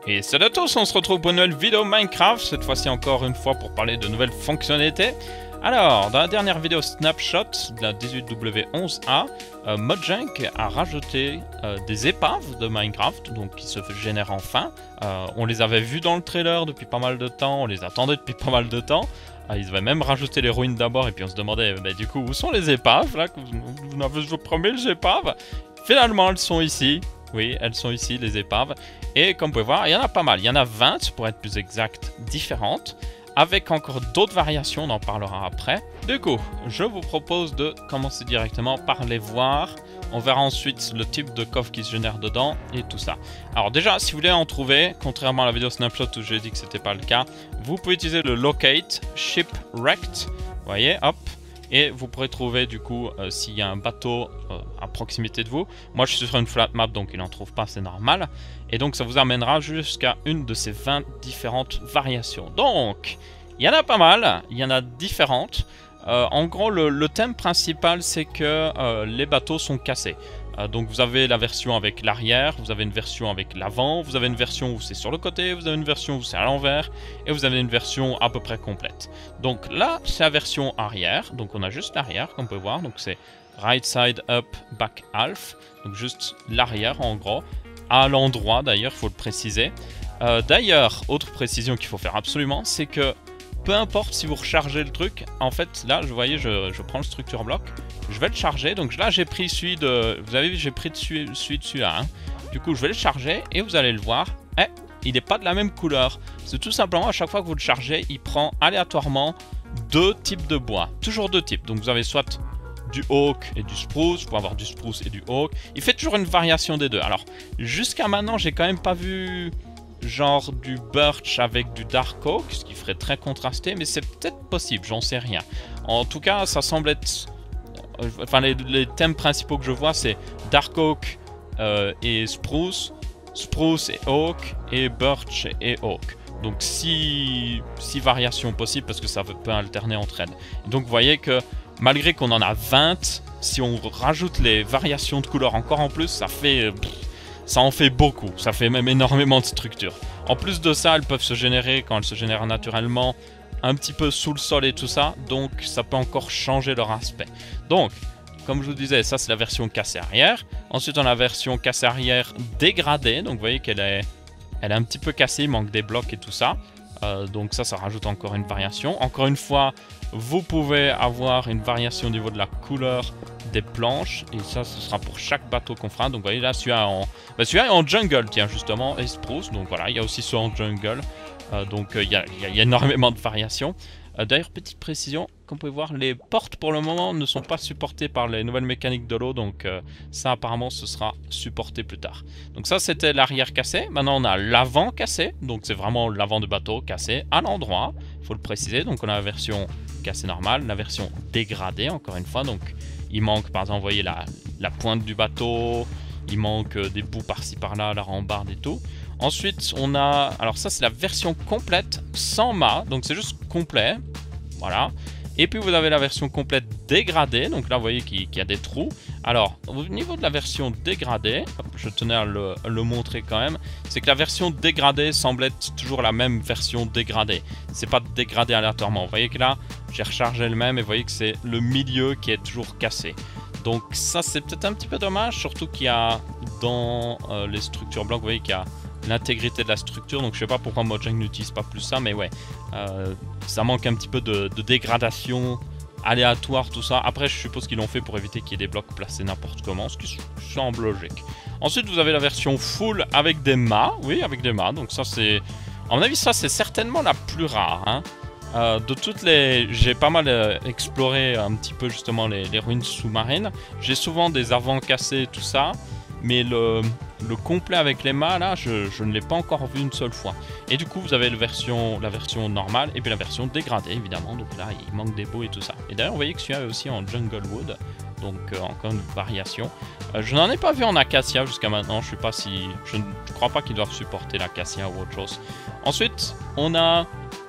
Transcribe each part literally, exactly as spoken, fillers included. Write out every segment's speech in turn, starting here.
Et salut à tous, on se retrouve pour une nouvelle vidéo Minecraft, cette fois-ci encore une fois pour parler de nouvelles fonctionnalités. Alors, dans la dernière vidéo Snapshot de la dix-huit W onze A, euh, Mojang a rajouté euh, des épaves de Minecraft, donc qui se génèrent enfin. Euh, on les avait vus dans le trailer depuis pas mal de temps, on les attendait depuis pas mal de temps. Euh, ils avaient même rajouté les ruines d'abord et puis on se demandait, bah, du coup, où sont les épaves là que vous, vous avez, je vous promets, les épaves. Finalement, elles sont ici. Oui, elles sont ici, les épaves. Et comme vous pouvez voir, il y en a pas mal. Il y en a vingt, pour être plus exact, différentes. Avec encore d'autres variations, on en parlera après. Du coup, je vous propose de commencer directement par les voir. On verra ensuite le type de coffre qui se génère dedans et tout ça. Alors déjà, si vous voulez en trouver, contrairement à la vidéo Snapshot où j'ai dit que c'était pas le cas, vous pouvez utiliser le Locate Shipwrecked. Vous voyez, hop. Et vous pourrez trouver du coup euh, s'il y a un bateau euh, à proximité de vous. Moi je suis sur une flat map donc il n'en trouve pas, c'est normal. Et donc ça vous amènera jusqu'à une de ces vingt différentes variations. Donc il y en a pas mal, il y en a différentes. Euh, en gros le, le thème principal c'est que euh, les bateaux sont cassés. Euh, donc vous avez la version avec l'arrière, vous avez une version avec l'avant, vous avez une version où c'est sur le côté, vous avez une version où c'est à l'envers, et vous avez une version à peu près complète. Donc là, c'est la version arrière, donc on a juste l'arrière, comme vous pouvez voir, donc c'est right side up, back half, donc juste l'arrière en gros, à l'endroit d'ailleurs, il faut le préciser. Euh, d'ailleurs, autre précision qu'il faut faire absolument, c'est que peu importe si vous rechargez le truc, en fait là, vous voyez, je, je prends le structure block, je vais le charger, donc là j'ai pris celui de, vous avez vu, j'ai pris celui, celui de celui-là, hein. Du coup je vais le charger et vous allez le voir, eh, il n'est pas de la même couleur, c'est tout simplement à chaque fois que vous le chargez, il prend aléatoirement deux types de bois, toujours deux types, donc vous avez soit du oak et du spruce, vous pouvez avoir du spruce et du oak, il fait toujours une variation des deux. Alors jusqu'à maintenant j'ai quand même pas vu genre du birch avec du dark oak, ce qui ferait très contrasté, mais c'est peut-être possible, j'en sais rien. En tout cas, ça semble être... Enfin, les, les thèmes principaux que je vois, c'est dark oak euh, et spruce, spruce et oak, et birch et oak. Donc, six, six variations possibles, parce que ça peut alterner entre elles. Donc, vous voyez que, malgré qu'on en a vingt, si on rajoute les variations de couleurs encore en plus, ça fait... Pff, ça en fait beaucoup, ça fait même énormément de structures. En plus de ça, elles peuvent se générer, quand elles se génèrent naturellement, un petit peu sous le sol et tout ça, donc ça peut encore changer leur aspect. Donc, comme je vous disais, ça c'est la version cassée arrière. Ensuite, on a la version cassée arrière dégradée, donc vous voyez qu'elle est, elle est un petit peu cassée, il manque des blocs et tout ça. Euh, donc ça, ça rajoute encore une variation. Encore une fois, vous pouvez avoir une variation au niveau de la couleur des planches, et ça ce sera pour chaque bateau qu'on fera. Donc vous voyez là, celui-là en, bah, celui-là est en jungle, tiens justement, et spruce, donc voilà, il y a aussi ceux en jungle, euh, donc il euh, y, y, y a énormément de variations. Euh, d'ailleurs, petite précision, comme vous pouvez voir, les portes pour le moment ne sont pas supportées par les nouvelles mécaniques de l'eau, donc euh, ça apparemment ce sera supporté plus tard. Donc ça c'était l'arrière cassé. Maintenant on a l'avant cassé, donc c'est vraiment l'avant de bateau cassé à l'endroit, il faut le préciser. Donc on a la version cassée normale, la version dégradée encore une fois, donc il manque par exemple, vous voyez la, la pointe du bateau, il manque euh, des bouts par-ci par-là, la rambarde et tout. Ensuite on a, alors ça c'est la version complète sans mât, donc c'est juste complet, voilà. Et puis vous avez la version complète dégradée, donc là vous voyez qu'il y a des trous. Alors au niveau de la version dégradée, je tenais à le, le montrer quand même, c'est que la version dégradée semble être toujours la même version dégradée. C'est pas dégradé aléatoirement, vous voyez que là j'ai rechargé le même et vous voyez que c'est le milieu qui est toujours cassé. Donc ça c'est peut-être un petit peu dommage, surtout qu'il y a dans euh, les structures blocs, vous voyez qu'il y a l'intégrité de la structure, donc je sais pas pourquoi Mojang n'utilise pas plus ça, mais ouais, euh, ça manque un petit peu de, de dégradation aléatoire, tout ça. Après je suppose qu'ils l'ont fait pour éviter qu'il y ait des blocs placés n'importe comment, ce qui semble logique. Ensuite vous avez la version full avec des mâts, oui avec des mâts, donc ça c'est, à mon avis ça c'est certainement la plus rare, hein. Euh, de toutes les... J'ai pas mal euh, exploré un petit peu justement les, les ruines sous-marines. J'ai souvent des avants cassés tout ça, mais le, le complet avec les mâts là, je, je ne l'ai pas encore vu une seule fois. Et du coup vous avez la version, la version normale et puis la version dégradée évidemment, donc là il manque des bouts et tout ça. Et d'ailleurs vous voyez que celui-là est aussi en jungle wood, donc euh, encore une variation. Euh, je n'en ai pas vu en acacia jusqu'à maintenant, je sais pas si... Je ne crois pas qu'ils doivent supporter l'acacia ou autre chose. Ensuite on a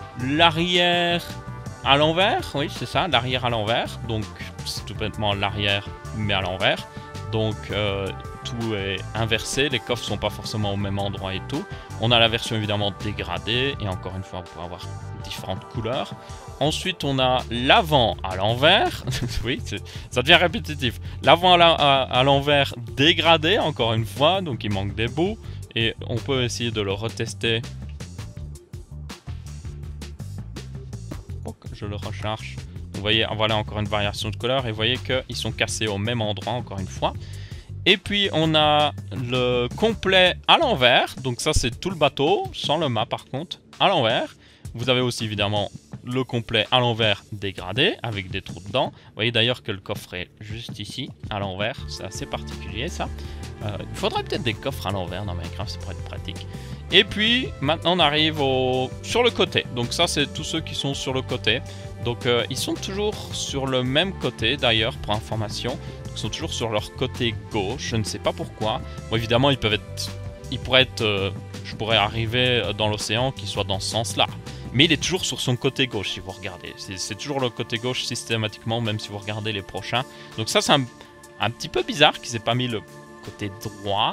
l'arrière à l'envers, oui c'est ça, l'arrière à l'envers, donc c'est tout bêtement l'arrière mais à l'envers. Donc euh, tout est inversé, les coffres sont pas forcément au même endroit et tout. On a la version évidemment dégradée, et encore une fois, vous pouvez avoir différentes couleurs. Ensuite, on a l'avant à l'envers. Oui, ça devient répétitif. L'avant à l'envers dégradé, encore une fois, donc il manque des bouts. Et on peut essayer de le retester. Donc, je le recharge. Vous voyez, voilà encore une variation de couleur. Et vous voyez qu'ils sont cassés au même endroit, encore une fois. Et puis, on a le complet à l'envers. Donc ça, c'est tout le bateau, sans le mât par contre, à l'envers. Vous avez aussi évidemment le complet à l'envers dégradé, avec des trous dedans. Vous voyez d'ailleurs que le coffre est juste ici, à l'envers. C'est assez particulier, ça. Euh, il faudrait peut-être des coffres à l'envers dans Minecraft, ça pourrait être pratique. Et puis, maintenant, on arrive au... sur le côté. Donc ça, c'est tous ceux qui sont sur le côté. Donc, euh, ils sont toujours sur le même côté, d'ailleurs, pour information. Ils sont toujours sur leur côté gauche. Je ne sais pas pourquoi. Bon, évidemment, ils peuvent être... Ils pourraient être... Euh... Je pourrais arriver dans l'océan qui soit dans ce sens-là. Mais il est toujours sur son côté gauche, si vous regardez. C'est toujours le côté gauche systématiquement, même si vous regardez les prochains. Donc ça, c'est un, un petit peu bizarre qu'ils n'aient pas mis le côté droit.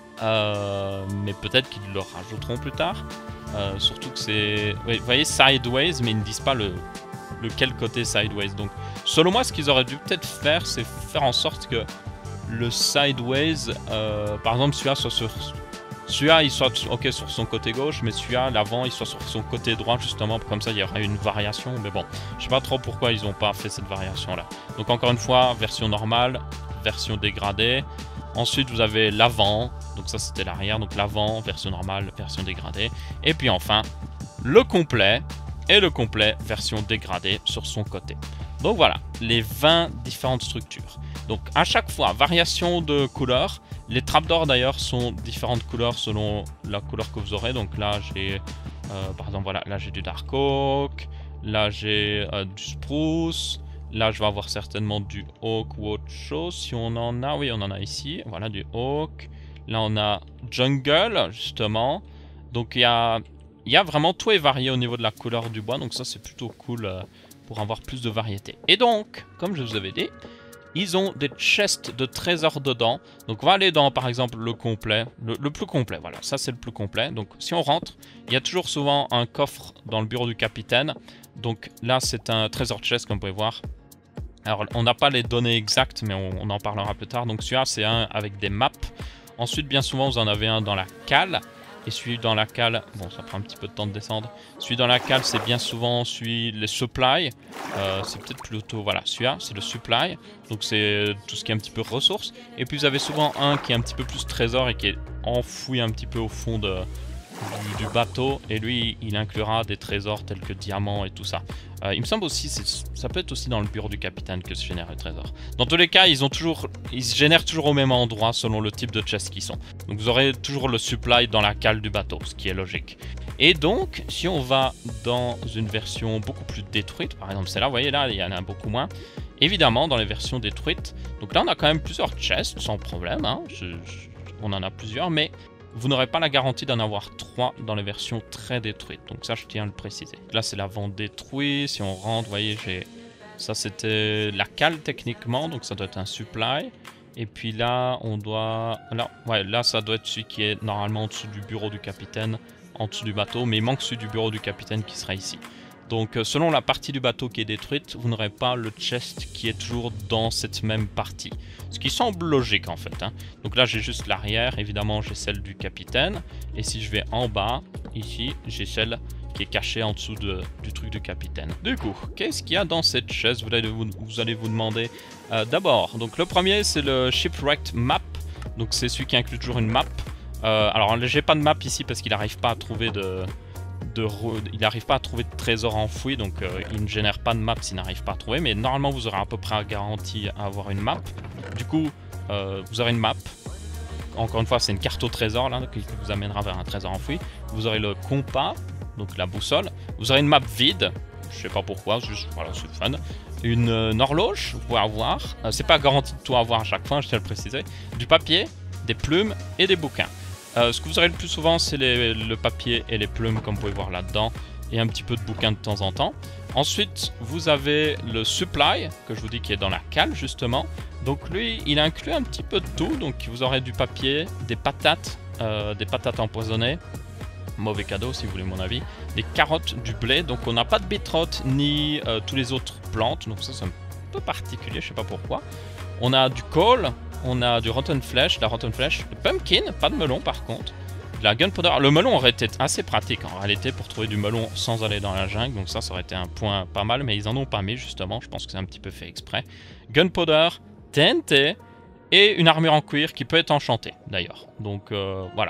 Euh, mais peut-être qu'ils le rajouteront plus tard. Euh, surtout que c'est... Oui, vous voyez, sideways, mais ils ne disent pas le... lequel côté sideways. Donc, selon moi, ce qu'ils auraient dû peut-être faire, c'est faire en sorte que le sideways, euh, par exemple, celui-là soit sur... Celui-là, il soit ok sur son côté gauche, mais celui-là, l'avant, il soit sur son côté droit, justement, comme ça, il y aurait une variation. Mais bon, je sais pas trop pourquoi ils n'ont pas fait cette variation-là. Donc, encore une fois, version normale, version dégradée. Ensuite, vous avez l'avant, donc ça, c'était l'arrière. Donc, l'avant, version normale, version dégradée. Et puis, enfin, le complet et le complet, version dégradée sur son côté. Donc, voilà, les vingt différentes structures. Donc, à chaque fois, variation de couleur. Les trapdoors d'ailleurs sont différentes couleurs selon la couleur que vous aurez. Donc là j'ai, euh, par exemple voilà, là j'ai du dark oak, là j'ai euh, du spruce, là je vais avoir certainement du oak ou autre chose. Si on en a, oui on en a ici, voilà du oak. Là on a jungle justement. Donc il y a, il y a vraiment tout est varié au niveau de la couleur du bois. Donc ça c'est plutôt cool euh, pour avoir plus de variété. Et donc, comme je vous avais dit, ils ont des chests de trésors dedans. Donc on va aller dans par exemple le complet, le, le plus complet, voilà, ça c'est le plus complet. Donc si on rentre, il y a toujours souvent un coffre dans le bureau du capitaine. Donc là c'est un trésor chest comme vous pouvez voir. Alors on n'a pas les données exactes mais on, on en parlera plus tard. Donc celui-là c'est un avec des maps. Ensuite bien souvent vous en avez un dans la cale. Et celui dans la cale, bon ça prend un petit peu de temps de descendre. Celui dans la cale c'est bien souvent celui, les supplies. Euh, c'est peut-être plutôt, voilà, celui-là c'est le supply. Donc c'est tout ce qui est un petit peu ressources. Et puis vous avez souvent un qui est un petit peu plus trésor et qui est enfoui un petit peu au fond de, du, du bateau. Et lui il inclura des trésors tels que diamants et tout ça. Euh, il me semble aussi, ça peut être aussi dans le bureau du capitaine que se génèrent les trésors. Dans tous les cas, ils, ont toujours, ils se génèrent toujours au même endroit selon le type de chest qu'ils sont. Donc vous aurez toujours le supply dans la cale du bateau, ce qui est logique. Et donc, si on va dans une version beaucoup plus détruite, par exemple celle-là, vous voyez là, il y en a beaucoup moins. Évidemment, dans les versions détruites, donc là on a quand même plusieurs chests, sans problème, hein. je, je, on en a plusieurs, mais vous n'aurez pas la garantie d'en avoir trois dans les versions très détruites. Donc ça, je tiens à le préciser. Là, c'est l'avant détruit. Si on rentre, vous voyez, j'ai... Ça, c'était la cale, techniquement. Donc ça doit être un supply. Et puis là, on doit... Là, ouais, là, ça doit être celui qui est normalement en dessous du bureau du capitaine, en dessous du bateau. Mais il manque celui du bureau du capitaine qui sera ici. Donc, selon la partie du bateau qui est détruite, vous n'aurez pas le chest qui est toujours dans cette même partie. Ce qui semble logique, en fait. Hein. Donc là, j'ai juste l'arrière. Évidemment, j'ai celle du capitaine. Et si je vais en bas, ici, j'ai celle qui est cachée en dessous de, du truc du capitaine. Du coup, qu'est-ce qu'il y a dans cette chaise? Vous allez vous, vous, allez vous demander. Euh, D'abord, donc le premier, c'est le Shipwrecked Map. Donc, c'est celui qui inclut toujours une map. Euh, alors, j'ai pas de map ici parce qu'il n'arrive pas à trouver de... De il n'arrive pas à trouver de trésor enfoui, donc euh, il ne génère pas de map s'il n'arrive pas à trouver, mais normalement vous aurez à peu près garanti à avoir une map. Du coup, euh, vous aurez une map. Encore une fois, c'est une carte au trésor là, qui vous amènera vers un trésor enfoui. Vous aurez le compas, donc la boussole. Vous aurez une map vide, je sais pas pourquoi, juste voilà, c'est fun. Une, euh, une horloge, vous pouvez avoir. Euh, c'est pas garanti de tout avoir à chaque fois, je tiens à le préciser. Du papier, des plumes et des bouquins. Euh, ce que vous aurez le plus souvent, c'est le papier et les plumes, comme vous pouvez voir là-dedans, et un petit peu de bouquins de temps en temps. Ensuite, vous avez le supply, que je vous dis qui est dans la cale justement. Donc lui, il inclut un petit peu de tout. Donc vous aurez du papier, des patates, euh, des patates empoisonnées. Mauvais cadeau si vous voulez mon avis. Des carottes, du blé. Donc on n'a pas de beetroot ni euh, tous les autres plantes. Donc ça c'est un peu particulier, je sais pas pourquoi. On a du coal, on a du rotten flesh, la rotten flesh, le pumpkin, pas de melon par contre. De la gunpowder. Le melon aurait été assez pratique en réalité pour trouver du melon sans aller dans la jungle. Donc ça, ça aurait été un point pas mal. Mais ils en ont pas mis justement. Je pense que c'est un petit peu fait exprès. Gunpowder, T N T et une armure en cuir qui peut être enchantée d'ailleurs. Donc euh, voilà.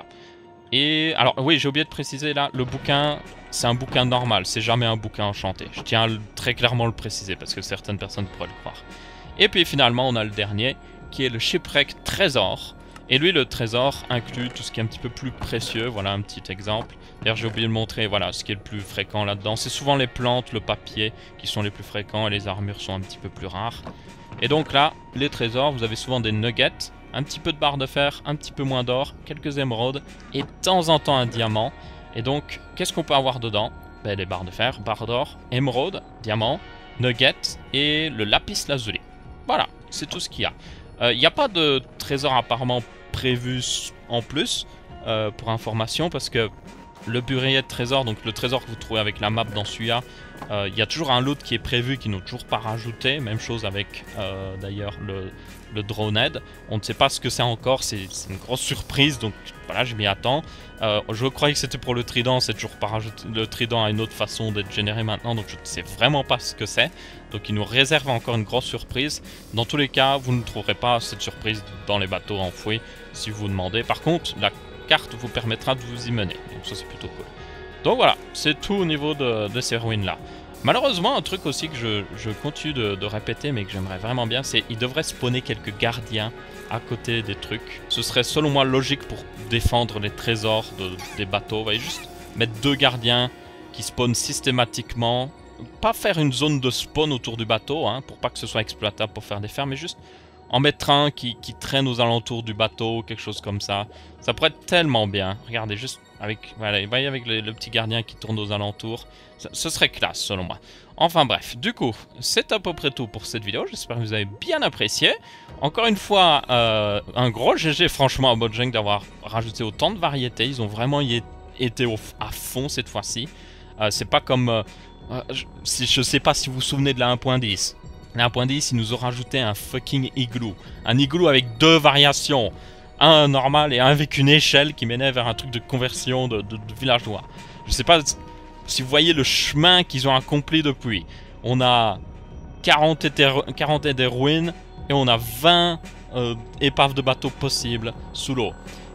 Et alors oui, j'ai oublié de préciser là, le bouquin, c'est un bouquin normal. C'est jamais un bouquin enchanté. Je tiens à le, très clairement à le préciser parce que certaines personnes pourraient le croire. Et puis finalement, on a le dernier qui est le Shipwreck Trésor. Et lui, le trésor inclut tout ce qui est un petit peu plus précieux. Voilà un petit exemple. D'ailleurs, j'ai oublié de montrer voilà, ce qui est le plus fréquent là-dedans. C'est souvent les plantes, le papier qui sont les plus fréquents et les armures sont un petit peu plus rares. Et donc là, les trésors, vous avez souvent des nuggets, un petit peu de barre de fer, un petit peu moins d'or, quelques émeraudes et de temps en temps un diamant. Et donc, qu'est-ce qu'on peut avoir dedans? Ben, les barres de fer, barres d'or, émeraudes, diamants, nuggets et le lapis lazuli. Voilà, c'est tout ce qu'il y a. Il euh, n'y a pas de trésor apparemment prévu en plus euh, pour information parce que le bureau de trésor, donc le trésor que vous trouvez avec la map dans celui-là, il euh, y a toujours un loot qui est prévu qui n'ont toujours pas rajouté. Même chose avec euh, d'ailleurs le, le Drowned. On ne sait pas ce que c'est encore, c'est une grosse surprise donc voilà, je m'y attends. Euh, je croyais que c'était pour le trident, c'est toujours pas rajouté. Le trident a une autre façon d'être généré maintenant donc je ne sais vraiment pas ce que c'est. Donc il nous réserve encore une grosse surprise. Dans tous les cas, vous ne trouverez pas cette surprise dans les bateaux enfouis si vous vous demandez. Par contre, la carte vous permettra de vous y mener. Donc ça c'est plutôt cool. Donc voilà, c'est tout au niveau de, de ces ruines là. Malheureusement, un truc aussi que je, je continue de, de répéter mais que j'aimerais vraiment bien, c'est qu'il devrait spawner quelques gardiens à côté des trucs. Ce serait selon moi logique pour défendre les trésors de, des bateaux. Vous voyez, juste mettre deux gardiens qui spawnent systématiquement. Pas faire une zone de spawn autour du bateau, hein, pour pas que ce soit exploitable pour faire des fermes, mais juste en mettre un qui, qui traîne aux alentours du bateau, quelque chose comme ça. Ça pourrait être tellement bien. Regardez, juste avec, voilà, vous voyez, avec le, le petit gardien qui tourne aux alentours. Ça, ce serait classe, selon moi. Enfin bref, du coup, c'est à peu près tout pour cette vidéo. J'espère que vous avez bien apprécié. Encore une fois, euh, un gros G G, franchement, à Mojang d'avoir rajouté autant de variétés. Ils ont vraiment y été au, à fond cette fois-ci. Euh, c'est pas comme... Euh, euh, je, si, je sais pas si vous vous souvenez de la un point dix. La un point dix, ils nous ont rajouté un fucking igloo. Un igloo avec deux variations. Un normal et un avec une échelle qui menait vers un truc de conversion de, de, de villageois. Je sais pas si vous voyez le chemin qu'ils ont accompli depuis. On a quarante et des ruines et on a vingt euh, épaves de bateaux possibles sous l'eau.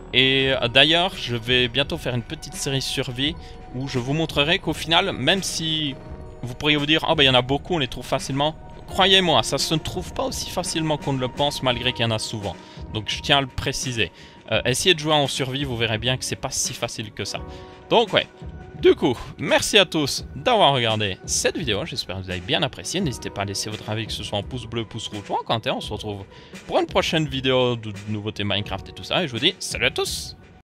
Et euh, d'ailleurs, je vais bientôt faire une petite série survie où je vous montrerai qu'au final, même si vous pourriez vous dire « Ah oh, ben il y en a beaucoup, on les trouve facilement », croyez-moi, ça se ne trouve pas aussi facilement qu'on ne le pense malgré qu'il y en a souvent. Donc je tiens à le préciser. Euh, essayez de jouer en survie, vous verrez bien que c'est pas si facile que ça. Donc ouais, du coup, merci à tous d'avoir regardé cette vidéo. J'espère que vous avez bien apprécié. N'hésitez pas à laisser votre avis, que ce soit en pouce bleu, pouce rouge ou en commentaire. On se retrouve pour une prochaine vidéo de nouveautés Minecraft et tout ça. Et je vous dis salut à tous!